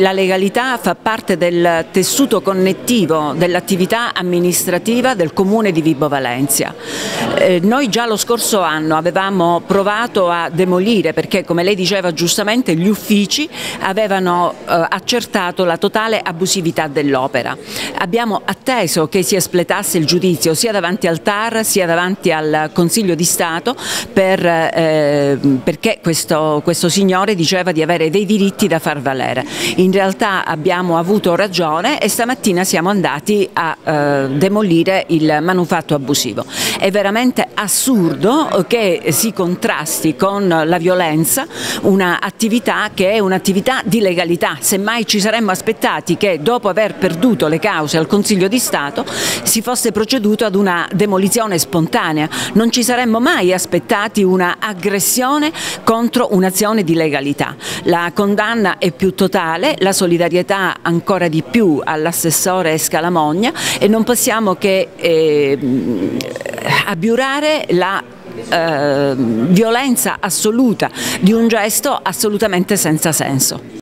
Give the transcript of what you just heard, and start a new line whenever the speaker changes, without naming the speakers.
La legalità fa parte del tessuto connettivo dell'attività amministrativa del Comune di Vibo Valentia. Noi già lo scorso anno avevamo provato a demolire, perché come lei diceva giustamente gli uffici avevano accertato la totale abusività dell'opera. Abbiamo atteso che si espletasse il giudizio sia davanti al TAR sia davanti al Consiglio di Stato perché questo signore diceva di avere dei diritti da far valere. In realtà abbiamo avuto ragione e stamattina siamo andati a demolire il manufatto abusivo. È veramente assurdo che si contrasti con la violenza un'attività che è un'attività di legalità. Semmai ci saremmo aspettati che dopo aver perduto le cause al Consiglio di Stato si fosse proceduto ad una demolizione spontanea. Non ci saremmo mai aspettati una aggressione contro un'azione di legalità. La condanna è più totale, la solidarietà ancora di più all'assessore Scalamogna, e non possiamo che abiurare la violenza assoluta di un gesto assolutamente senza senso.